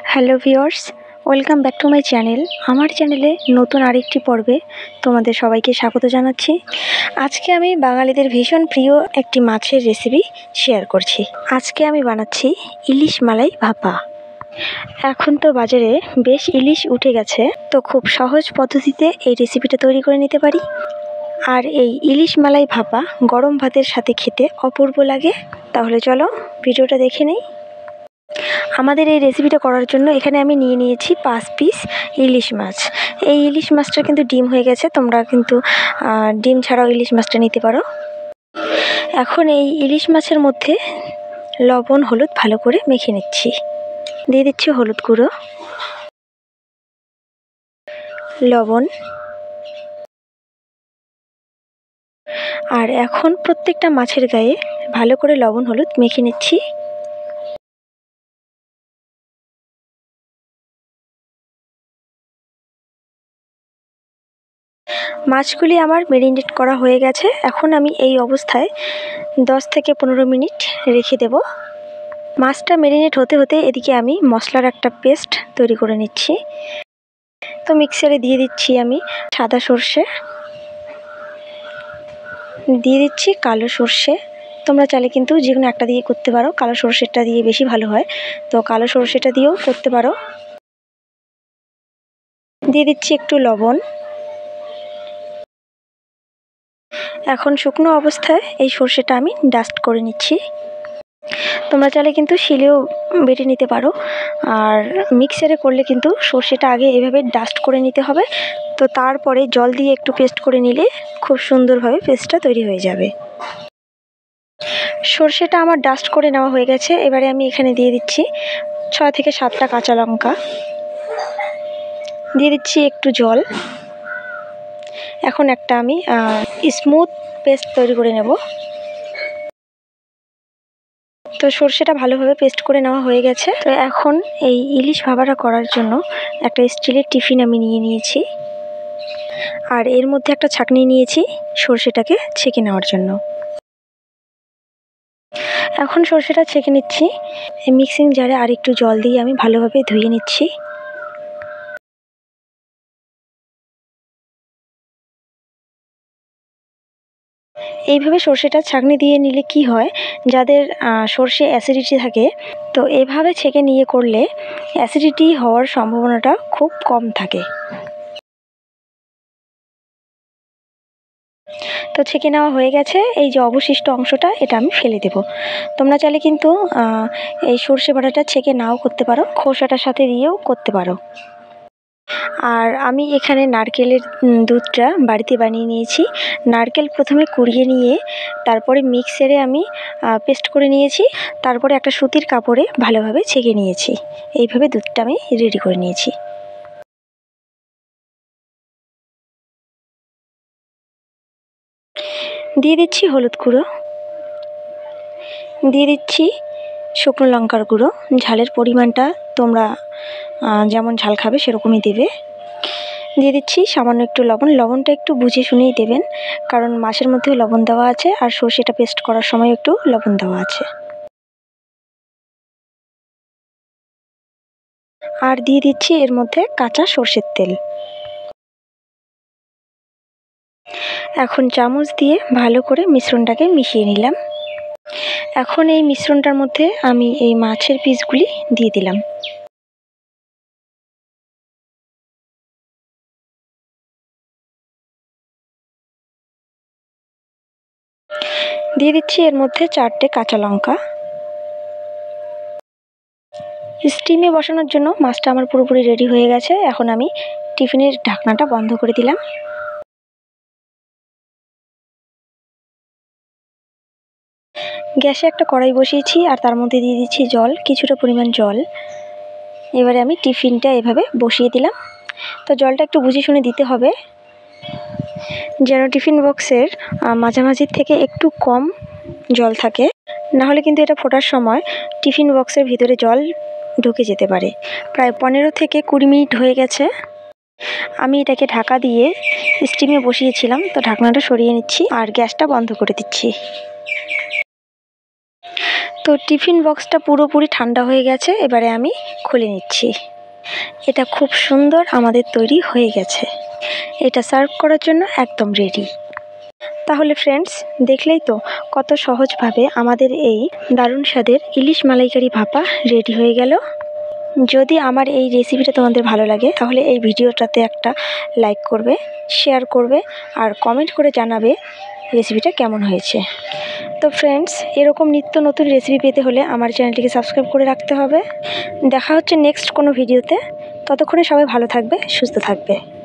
Hello viewers, welcome back to my channel. আমার চ্যানেলে নতুন আরেকটি পর্বে তোমাদের সবাইকে স্বাগত জানাচ্ছি। আজকে আমি বাঙালিদের ভীষণ প্রিয় একটি মাছের রেসিপি শেয়ার করছি। আজকে আমি বানাচ্ছি ইলিশ মালাই ভাপা। এখন তো বাজারে বেশ ইলিশ উঠে গেছে, তো খুব সহজ পদ্ধতিতে এই রেসিপিটা তৈরি করে নিতে পারি। আর এই ইলিশ মালাই ভাপা গরম ভাতের সাথে খেতে অপূর্ব লাগে। তাহলে চলো ভিডিওটা দেখে নেই। আমাদের এই রেসিপিটা করার জন্য এখানে আমি নিয়ে নিয়েছি 5 পিস ইলিশ মাছ। এই ইলিশ মাছটা কিন্তু ডিম হয়ে গেছে, তোমরা কিন্তু ডিম ছাড়াও ইলিশ মাছটা নিতে পারো। এখন এই ইলিশ মাছের মধ্যে লবণ হলুদ ভালো করে মেখে নিচ্ছি। দিয়ে দিচ্ছি হলুদ গুঁড়ো, লবণ, আর এখন প্রত্যেকটা মাছের গায়ে ভালো করে লবণ হলুদ মেখে নিচ্ছি। মাছগুলি আমার ম্যারিনেট করা হয়ে গেছে। এখন আমি এই অবস্থায় 10 থেকে 15 মিনিট রেখে দেব। মাছটা ম্যারিনেট হতে হতে এদিকে আমি মশলার একটা পেস্ট তৈরি করে নিচ্ছি। তো মিক্সারে দিয়ে দিচ্ছি আমি সাদা সর্ষে, দিয়ে দিচ্ছি কালো সর্ষে। তোমরা চাইলে কিন্তু যে কোনো একটা দিয়ে করতে পারো, কালো সর্ষেটা দিয়ে বেশি ভালো হয়, তো কালো সর্ষেটা দিয়েও করতে পারো। দিয়ে দিচ্ছি একটু লবণ। এখন শুকনো অবস্থায় এই সর্ষেটা আমি ডাস্ট করে নিচ্ছি। তোমরা চাইলে কিন্তু শিলেও বেটে নিতে পারো, আর মিক্সারে করলে কিন্তু সর্ষেটা আগে এভাবে ডাস্ট করে নিতে হবে। তো তারপরে জল দিয়ে একটু পেস্ট করে নিলে খুব সুন্দরভাবে পেস্টটা তৈরি হয়ে যাবে। সর্ষেটা আমার ডাস্ট করে নেওয়া হয়ে গেছে। এবারে আমি এখানে দিয়ে দিচ্ছি 6 থেকে 7টা কাঁচা লঙ্কা, দিয়ে দিচ্ছি একটু জল। এখন একটা আমি স্মুথ পেস্ট তৈরি করে নেব। তো সর্ষেটা ভালোভাবে পেস্ট করে নেওয়া হয়ে গেছে। তো এখন এই ইলিশ ভাপাটা করার জন্য একটা স্টিলের টিফিন আমি নিয়ে নিয়েছি, আর এর মধ্যে একটা ছাঁকনি নিয়েছি সর্ষেটাকে ছেঁকে নেওয়ার জন্য। এখন সর্ষেটা ছেঁকে নিচ্ছি। এই মিক্সিং জারে আর একটু জল দিয়ে আমি ভালোভাবে ধুয়ে নিচ্ছি। এইভাবে সর্ষেটা ছাঁকনি দিয়ে নিলে কি হয়, যাদের সর্ষে অ্যাসিডিটি থাকে, তো এভাবে ছেঁকে নিয়ে করলে অ্যাসিডিটি হওয়ার সম্ভাবনাটা খুব কম থাকে। তো ছেঁকে নেওয়া হয়ে গেছে। এই যে অবশিষ্ট অংশটা, এটা আমি ফেলে দেব। তোমরা চাইলে কিন্তু এই সর্ষে বাটাটা ছেঁকে নাও করতে পারো, খোসাটার সাথে দিয়েও করতে পারো। আর আমি এখানে নারকেলের দুধটা বাড়িতে বানিয়ে নিয়েছি। নারকেল প্রথমে কুড়িয়ে নিয়ে তারপরে মিক্সারে আমি পেস্ট করে নিয়েছি, তারপরে একটা সুতির কাপড়ে ভালোভাবে ছেঁকে নিয়েছি। এইভাবে দুধটা আমি রেডি করে নিয়েছি। দিয়ে দিচ্ছি হলুদ গুঁড়ো, দিয়ে দিচ্ছি শুকনো লঙ্কার গুঁড়ো। ঝালের পরিমাণটা তোমরা যেমন ঝাল খাবে সেরকমই দেবে। দিয়ে দিচ্ছি সামান্য একটু লবণ। লবণটা একটু বুঝে শুনেই দেবেন, কারণ মাছের মধ্যেও লবণ দেওয়া আছে, আর সর্ষেটা পেস্ট করার সময় একটু লবণ দেওয়া আছে। আর দিয়ে দিচ্ছি এর মধ্যে কাঁচা সর্ষের তেল। এখন চামচ দিয়ে ভালো করে মিশ্রণটাকে মিশিয়ে নিলাম। এখন এই মিশ্রণটার মধ্যে আমি এই মাছের পিসগুলি দিয়ে দিলাম। দিয়ে দিচ্ছি এর মধ্যে 4টে কাঁচা লঙ্কা। স্টিমে বসানোর জন্য মাছটা আমার পুরোপুরি রেডি হয়ে গেছে। এখন আমি টিফিনের ঢাকনাটা বন্ধ করে দিলাম। গ্যাসে একটা কড়াই বসিয়েছি, আর তার মধ্যে দিয়ে দিচ্ছি জল, কিছুটা পরিমাণ জল। এবারে আমি টিফিনটা এভাবে বসিয়ে দিলাম। তো জলটা একটু বুঝে শুনে দিতে হবে, যেন টিফিন বক্সের মাঝামাঝি থেকে একটু কম জল থাকে, নাহলে কিন্তু এটা ফোটার সময় টিফিন বক্সের ভিতরে জল ঢুকে যেতে পারে। প্রায় 15 থেকে 20 মিনিট হয়ে গেছে। আমি এটাকে ঢাকা দিয়ে স্টিমে বসিয়েছিলাম, তো ঢাকনাটা সরিয়ে নিচ্ছি আর গ্যাসটা বন্ধ করে দিচ্ছি। তো টিফিন বক্সটা পুরোপুরি ঠান্ডা হয়ে গেছে, এবারে আমি খুলে নিচ্ছি। এটা খুব সুন্দর আমাদের তৈরি হয়ে গেছে। এটা সার্ভ করার জন্য একদম রেডি। তাহলে ফ্রেন্ডস, দেখলেই তো কত সহজভাবে আমাদের এই দারুণ স্বাদের ইলিশ মালাইকারি ভাপা রেডি হয়ে গেল। যদি আমার এই রেসিপিটা তোমাদের ভালো লাগে তাহলে এই ভিডিওটাতে একটা লাইক করবে, শেয়ার করবে আর কমেন্ট করে জানাবে রেসিপিটা কেমন হয়েছে। তো ফ্রেন্ডস, এরকম নিত্য নতুন রেসিপি পেতে হলে আমার চ্যানেলটিকে সাবস্ক্রাইব করে রাখতে হবে। দেখা হচ্ছে নেক্সট কোনো ভিডিওতে। ততক্ষণে সবাই ভালো থাকবে, সুস্থ থাকবে।